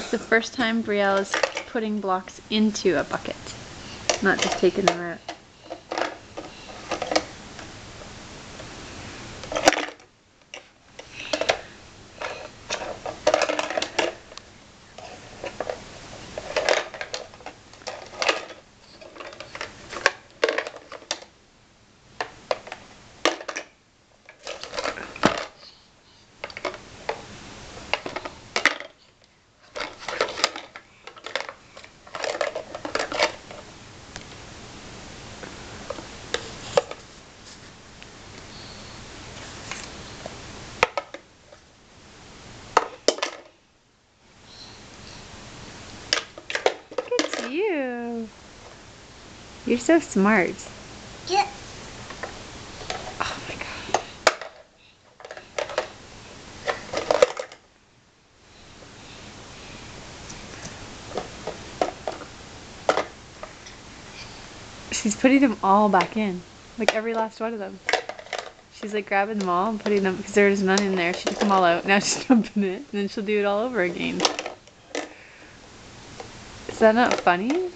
The first time Brielle is putting blocks into a bucket, not just taking them out. You. You're so smart. Yeah. Oh my god. She's putting them all back in. Like every last one of them. She's like grabbing them all and putting them, because there's none in there. She took them all out. Now she's dumping it. And then she'll do it all over again. Is that not funny?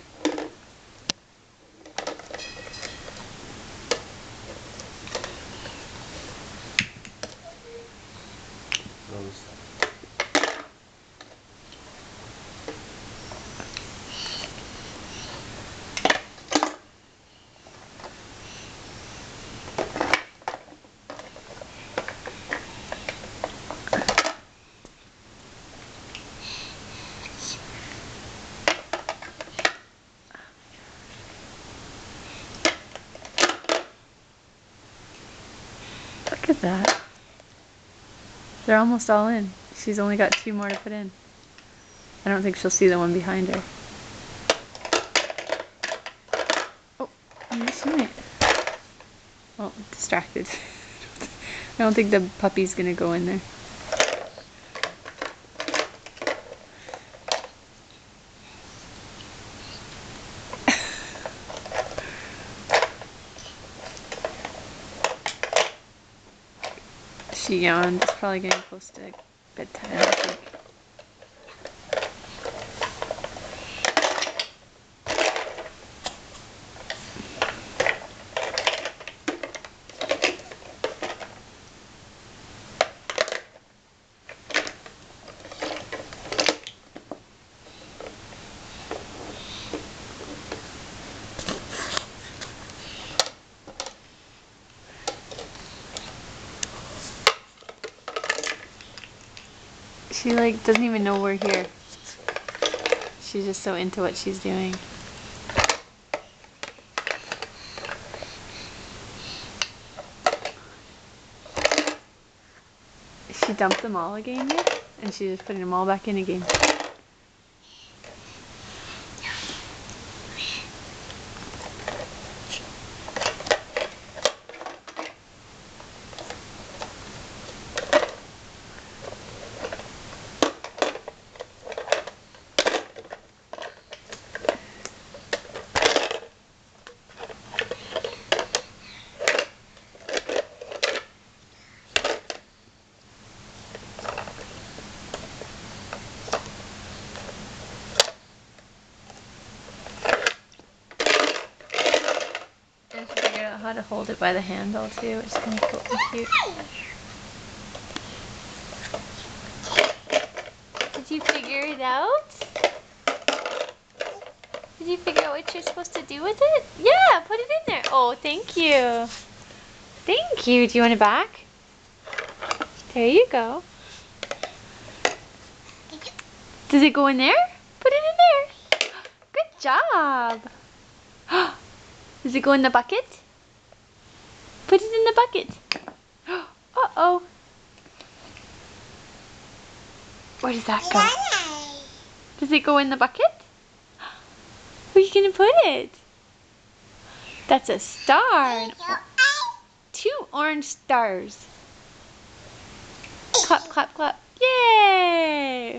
Look at that. They're almost all in. She's only got 2 more to put in. I don't think she'll see the one behind her. Oh, she might. Oh, distracted. I don't think the puppy's gonna go in there. She yawned. It's probably getting close to bedtime, I think. She like doesn't even know we're here. She's just so into what she's doing. She dumped them all again yet? And she's just putting them all back in again. And she figured out how to hold it by the handle too, which is kind of cool and cute. Did you figure it out? Did you figure out what you're supposed to do with it? Yeah, put it in there. Oh, thank you. Thank you. Do you want it back? There you go. Does it go in there? Put it in there. Good job. Does it go in the bucket? Put it in the bucket. Uh-oh. Where does that go? Does it go in the bucket? Where are you going to put it? That's a star. 2 orange stars. Clap, clap, clap. Yay!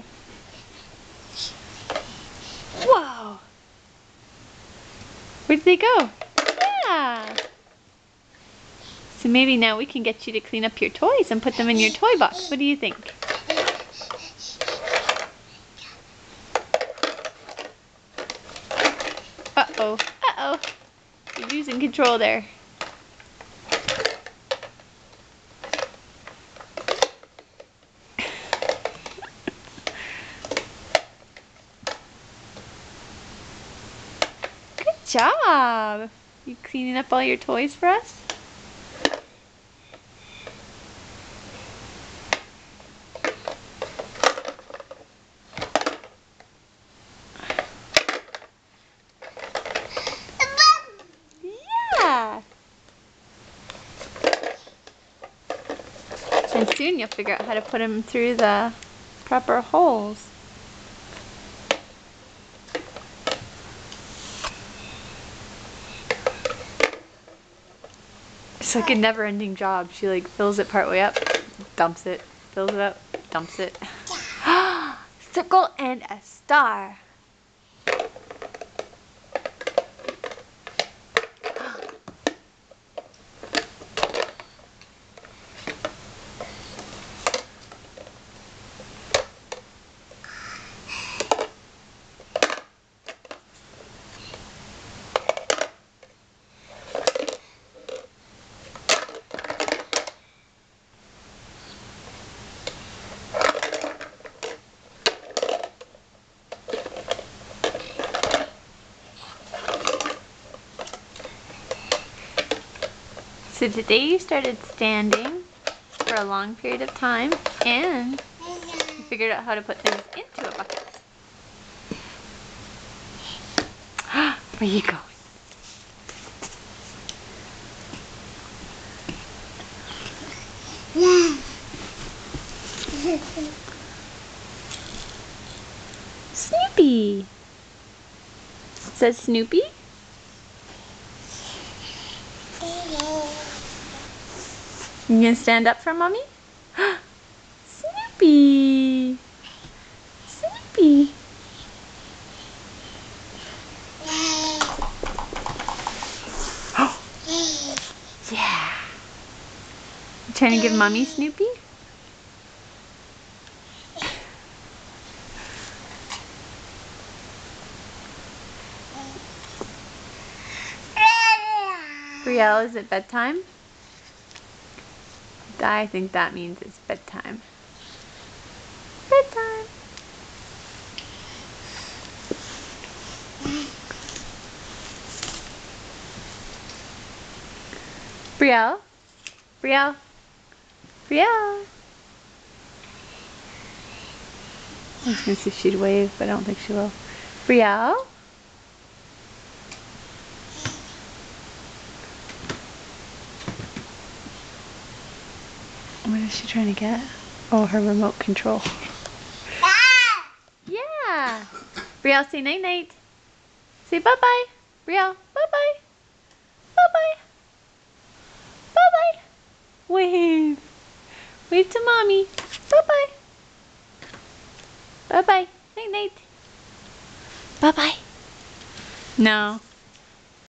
Whoa! Where did they go? Yeah! So maybe now we can get you to clean up your toys and put them in your toy box. What do you think? Uh-oh. Uh-oh. You're losing control there. Good job. You cleaning up all your toys for us? Yeah. And soon you'll figure out how to put them through the proper holes. It's like a never-ending job. She like fills it partway up, dumps it, fills it up, dumps it. Circle and a star. So today you started standing for a long period of time and you figured out how to put things into a bucket. Where are you going? Snoopy. It says Snoopy. You gonna stand up for Mommy? Snoopy! Snoopy! Yeah! You trying to give Mommy Snoopy? Brielle, is it bedtime? I think that means it's bedtime. Bedtime! Brielle? Brielle? Brielle? I was going to see if she'd wave, but I don't think she will. Brielle? What is she trying to get? Oh, her remote control. Yeah! Brielle, say night-night. Say bye-bye. Brielle, bye-bye. Bye-bye. Bye-bye. Wave. Wave to Mommy. Bye-bye. Bye-bye. Night-night. Bye-bye. No.